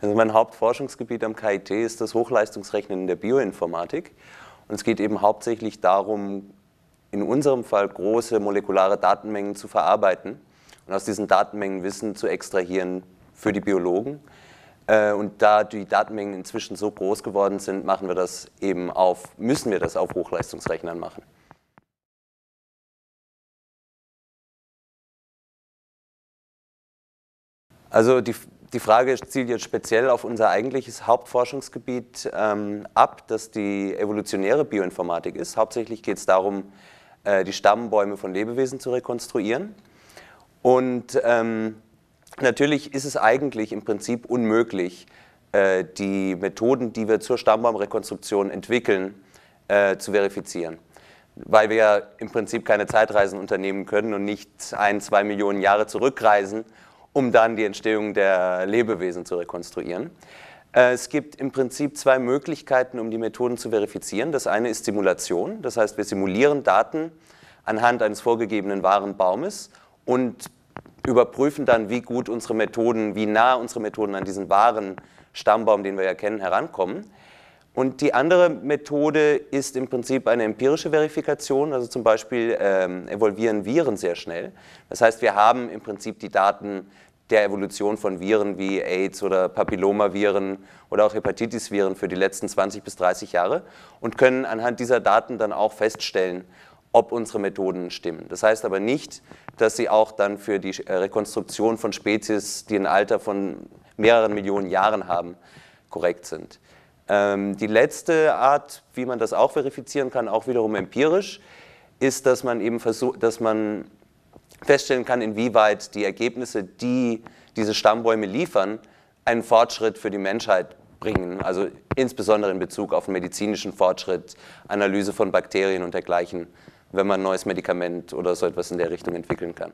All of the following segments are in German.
Also mein Hauptforschungsgebiet am KIT ist das Hochleistungsrechnen in der Bioinformatik. Und es geht eben hauptsächlich darum, in unserem Fall große molekulare Datenmengen zu verarbeiten und aus diesen Datenmengen Wissen zu extrahieren für die Biologen. Und da die Datenmengen inzwischen so groß geworden sind, müssen wir das auf Hochleistungsrechnern machen. Also die Frage zielt jetzt speziell auf unser eigentliches Hauptforschungsgebiet ab, das die evolutionäre Bioinformatik ist. Hauptsächlich geht es darum, die Stammbäume von Lebewesen zu rekonstruieren. Und natürlich ist es eigentlich im Prinzip unmöglich, die Methoden, die wir zur Stammbaumrekonstruktion entwickeln, zu verifizieren. Weil wir ja im Prinzip keine Zeitreisen unternehmen können und nicht 1-2 Millionen Jahre zurückreisen, um dann die Entstehung der Lebewesen zu rekonstruieren. Es gibt im Prinzip zwei Möglichkeiten, um die Methoden zu verifizieren. Das eine ist Simulation, das heißt, wir simulieren Daten anhand eines vorgegebenen wahren Baumes und überprüfen dann, wie nah unsere Methoden an diesen wahren Stammbaum, den wir ja kennen, herankommen. Und die andere Methode ist im Prinzip eine empirische Verifikation, also zum Beispiel evolvieren Viren sehr schnell. Das heißt, wir haben im Prinzip die Daten der Evolution von Viren wie AIDS oder Papillomaviren oder auch Hepatitis-Viren für die letzten 20 bis 30 Jahre und können anhand dieser Daten dann auch feststellen, ob unsere Methoden stimmen. Das heißt aber nicht, dass sie auch dann für die Rekonstruktion von Spezies, die ein Alter von mehreren Millionen Jahren haben, korrekt sind. Die letzte Art, wie man das auch verifizieren kann, auch wiederum empirisch, ist, dass man eben feststellen kann, inwieweit die Ergebnisse, die diese Stammbäume liefern, einen Fortschritt für die Menschheit bringen, also insbesondere in Bezug auf den medizinischen Fortschritt, Analyse von Bakterien und dergleichen, wenn man ein neues Medikament oder so etwas in der Richtung entwickeln kann.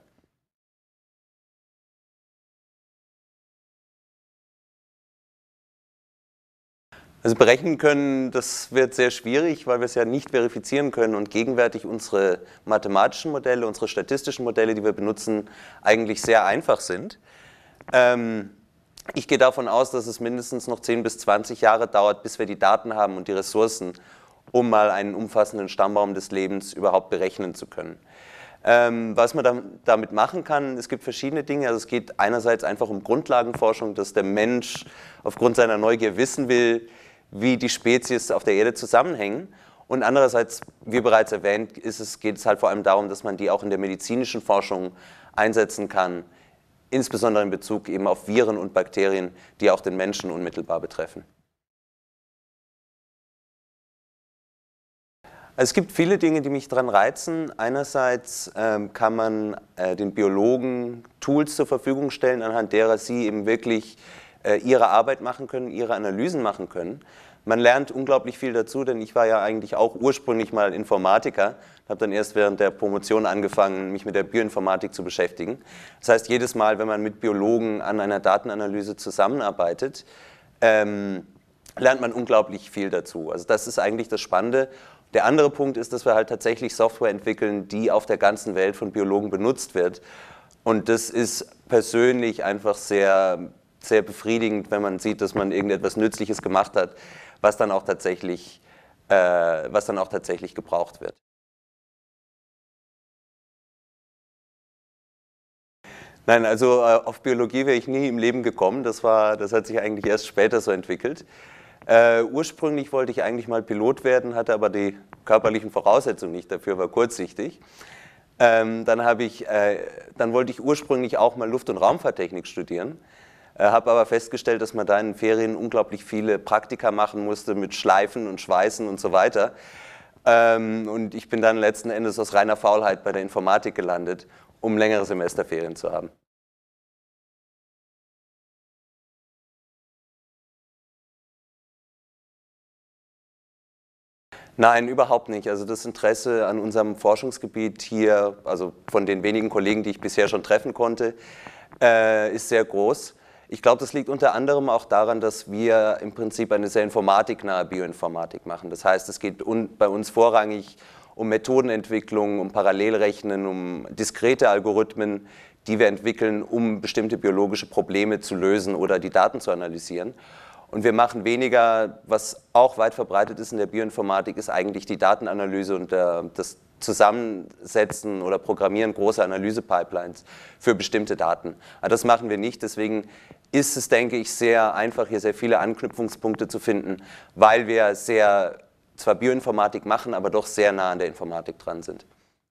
Also berechnen können, das wird sehr schwierig, weil wir es ja nicht verifizieren können und gegenwärtig unsere mathematischen Modelle, unsere statistischen Modelle, die wir benutzen, eigentlich sehr einfach sind. Ich gehe davon aus, dass es mindestens noch 10 bis 20 Jahre dauert, bis wir die Daten haben und die Ressourcen, um mal einen umfassenden Stammbaum des Lebens überhaupt berechnen zu können. Was man damit machen kann, es gibt verschiedene Dinge. Also es geht einerseits einfach um Grundlagenforschung, dass der Mensch aufgrund seiner Neugier wissen will, wie die Spezies auf der Erde zusammenhängen. Und andererseits, wie bereits erwähnt, geht es halt vor allem darum, dass man die auch in der medizinischen Forschung einsetzen kann, insbesondere in Bezug eben auf Viren und Bakterien, die auch den Menschen unmittelbar betreffen. Es gibt viele Dinge, die mich daran reizen. Einerseits kann man den Biologen Tools zur Verfügung stellen, anhand derer sie eben wirklich ihre Arbeit machen können, ihre Analysen machen können. Man lernt unglaublich viel dazu, denn ich war ja eigentlich auch ursprünglich mal Informatiker, habe dann erst während der Promotion angefangen, mich mit der Bioinformatik zu beschäftigen. Das heißt, jedes Mal, wenn man mit Biologen an einer Datenanalyse zusammenarbeitet, lernt man unglaublich viel dazu. Also das ist eigentlich das Spannende. Der andere Punkt ist, dass wir halt tatsächlich Software entwickeln, die auf der ganzen Welt von Biologen benutzt wird. Und das ist persönlich einfach sehr befriedigend, wenn man sieht, dass man irgendetwas Nützliches gemacht hat, was dann auch tatsächlich gebraucht wird. Nein, also auf Biologie wäre ich nie im Leben gekommen. Das hat sich eigentlich erst später so entwickelt. Ursprünglich wollte ich eigentlich mal Pilot werden, hatte aber die körperlichen Voraussetzungen nicht dafür, war kurzsichtig. Dann wollte ich ursprünglich auch mal Luft- und Raumfahrttechnik studieren, habe aber festgestellt, dass man da in den Ferien unglaublich viele Praktika machen musste mit Schleifen und Schweißen und so weiter. Und ich bin dann letzten Endes aus reiner Faulheit bei der Informatik gelandet, um längere Semesterferien zu haben. Nein, überhaupt nicht. Also das Interesse an unserem Forschungsgebiet hier, also von den wenigen Kollegen, die ich bisher schon treffen konnte, ist sehr groß. Ich glaube, das liegt unter anderem auch daran, dass wir im Prinzip eine sehr informatiknahe Bioinformatik machen. Das heißt, es geht bei uns vorrangig um Methodenentwicklung, um Parallelrechnen, um diskrete Algorithmen, die wir entwickeln, um bestimmte biologische Probleme zu lösen oder die Daten zu analysieren. Und wir machen weniger, was auch weit verbreitet ist in der Bioinformatik, ist eigentlich die Datenanalyse und das Zusammensetzen oder Programmieren großer Analysepipelines für bestimmte Daten. Aber das machen wir nicht, deswegen ist es, denke ich, sehr einfach, hier sehr viele Anknüpfungspunkte zu finden, weil wir zwar Bioinformatik machen, aber doch sehr nah an der Informatik dran sind.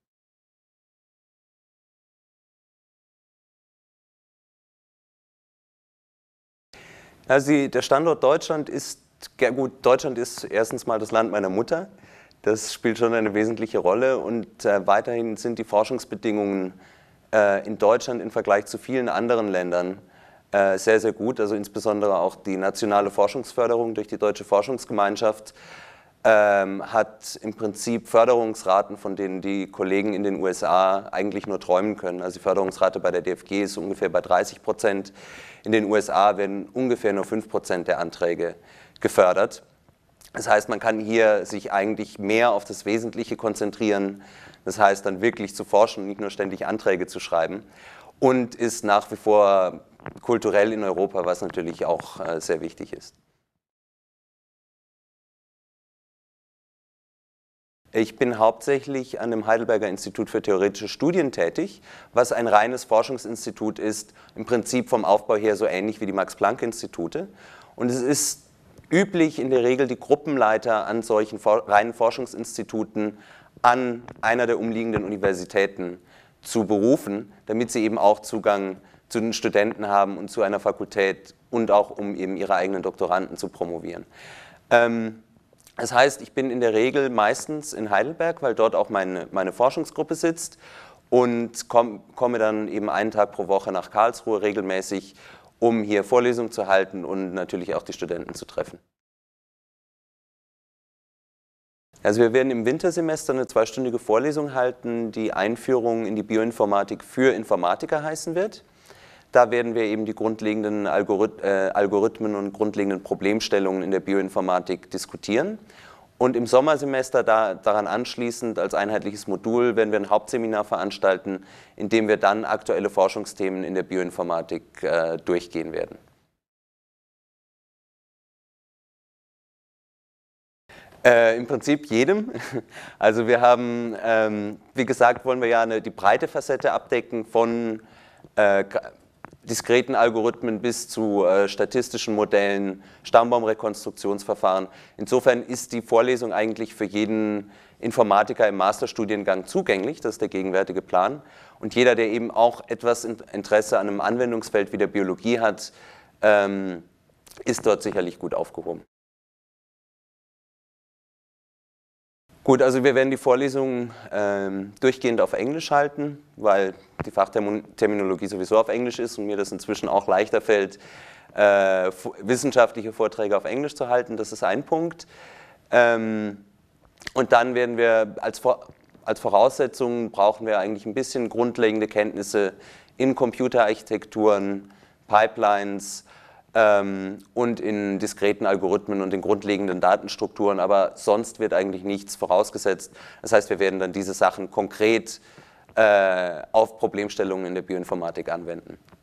Also der Standort Deutschland ist, ja gut, Deutschland ist erstens mal das Land meiner Mutter. Das spielt schon eine wesentliche Rolle und weiterhin sind die Forschungsbedingungen in Deutschland im Vergleich zu vielen anderen Ländern sehr, sehr gut. Also insbesondere auch die nationale Forschungsförderung durch die Deutsche Forschungsgemeinschaft hat im Prinzip Förderungsraten, von denen die Kollegen in den USA eigentlich nur träumen können. Also die Förderungsrate bei der DFG ist ungefähr bei 30%. In den USA werden ungefähr nur 5% der Anträge gefördert. Das heißt, man kann hier sich eigentlich mehr auf das Wesentliche konzentrieren. Das heißt, dann wirklich zu forschen und nicht nur ständig Anträge zu schreiben. Und ist nach wie vor kulturell in Europa, was natürlich auch sehr wichtig ist. Ich bin hauptsächlich an dem Heidelberger Institut für theoretische Studien tätig, was ein reines Forschungsinstitut ist, im Prinzip vom Aufbau her so ähnlich wie die Max-Planck-Institute. Und es ist üblich, in der Regel die Gruppenleiter an solchen reinen Forschungsinstituten an einer der umliegenden Universitäten zu berufen, damit sie eben auch Zugang zu den Studenten haben und zu einer Fakultät und auch um eben ihre eigenen Doktoranden zu promovieren. Das heißt, ich bin in der Regel meistens in Heidelberg, weil dort auch meine Forschungsgruppe sitzt und komme dann eben einen Tag pro Woche nach Karlsruhe regelmäßig, um hier Vorlesungen zu halten und natürlich auch die Studenten zu treffen. Also wir werden im Wintersemester eine 2-stündige Vorlesung halten, die Einführung in die Bioinformatik für Informatiker heißen wird. Da werden wir eben die grundlegenden Algorithmen und grundlegenden Problemstellungen in der Bioinformatik diskutieren. Und im Sommersemester daran anschließend als einheitliches Modul werden wir ein Hauptseminar veranstalten, in dem wir dann aktuelle Forschungsthemen in der Bioinformatik durchgehen werden. Im Prinzip jedem. Also wir haben, wie gesagt, wollen wir ja die breite Facette abdecken von diskreten Algorithmen bis zu statistischen Modellen, Stammbaumrekonstruktionsverfahren. Insofern ist die Vorlesung eigentlich für jeden Informatiker im Masterstudiengang zugänglich, das ist der gegenwärtige Plan. Und jeder, der eben auch etwas Interesse an einem Anwendungsfeld wie der Biologie hat, ist dort sicherlich gut aufgehoben. Gut, also wir werden die Vorlesungen durchgehend auf Englisch halten, weil die Fachterminologie sowieso auf Englisch ist und mir das inzwischen auch leichter fällt, wissenschaftliche Vorträge auf Englisch zu halten. Das ist ein Punkt. Und dann werden wir als Voraussetzung brauchen wir eigentlich ein bisschen grundlegende Kenntnisse in Computerarchitekturen, Pipelines, und in diskreten Algorithmen und in grundlegenden Datenstrukturen, aber sonst wird eigentlich nichts vorausgesetzt. Das heißt, wir werden dann diese Sachen konkret auf Problemstellungen in der Bioinformatik anwenden.